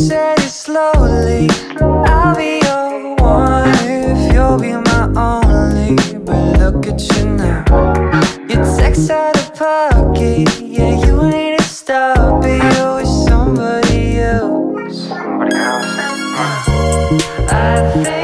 said it slowly, I'll be your one if you'll be my only. But look at you now, your text out of pocket. Yeah, you need to stop it, you're with somebody else. I think